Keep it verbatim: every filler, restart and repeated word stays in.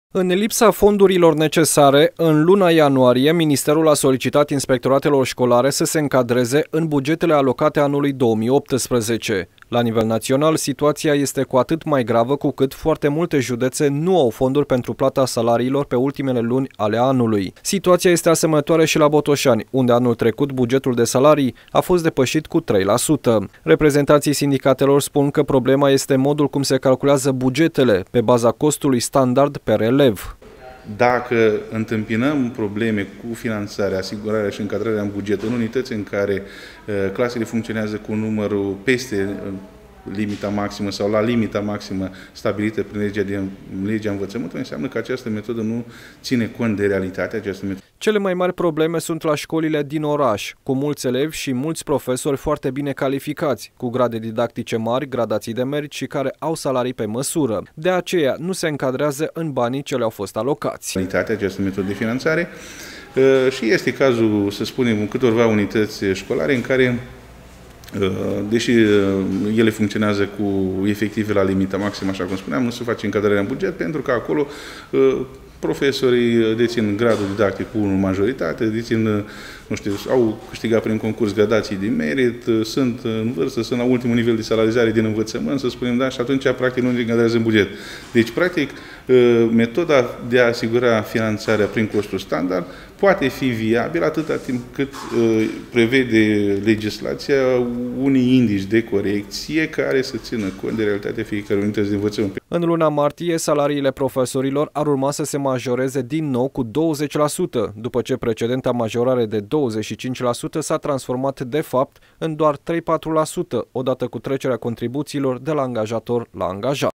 În lipsa fondurilor necesare, în luna ianuarie, Ministerul a solicitat inspectoratelor școlare să se încadreze în bugetele alocate anului două mii optsprezece. La nivel național, situația este cu atât mai gravă cu cât foarte multe județe nu au fonduri pentru plata salariilor pe ultimele luni ale anului. Situația este asemănătoare și la Botoșani, unde anul trecut bugetul de salarii a fost depășit cu trei la sută. Reprezentanții sindicatelor spun că problema este modul cum se calculează bugetele pe baza costului standard per elev. Dacă întâmpinăm probleme cu finanțarea, asigurarea și încadrarea în buget în unități în care uh, clasele funcționează cu numărul peste uh, limita maximă sau la limita maximă stabilită prin legea, de, legea învățământului, înseamnă că această metodă nu ține cont de realitate. Această metodă. Cele mai mari probleme sunt la școlile din oraș, cu mulți elevi și mulți profesori foarte bine calificați, cu grade didactice mari, gradații de merit și care au salarii pe măsură. De aceea nu se încadrează în banii ce le-au fost alocați. Realitatea această metodă de finanțare și este cazul, să spunem, în câtorva unități școlare în care, deși ele funcționează cu efective la limita maximă, așa cum spuneam, nu se face încadrarea în buget, pentru că acolo profesorii dețin gradul didactic cu unul majoritate, dețin, nu știu, au câștigat prin concurs gradații de merit, sunt în vârstă, sunt la ultimul nivel de salarizare din învățământ, să spunem, da, și atunci, practic, nu se încadrează în buget. Deci, practic, metoda de a asigura finanțarea prin costul standard poate fi viabilă atâta timp cât prevede legislația unii indici de corecție care să țină cont de realitatea fiecare unități de învățământ. În luna martie, salariile profesorilor ar urma să se majoreze din nou cu douăzeci la sută, după ce precedenta majorare de douăzeci și cinci la sută s-a transformat de fapt în doar trei patru la sută, odată cu trecerea contribuțiilor de la angajator la angajat.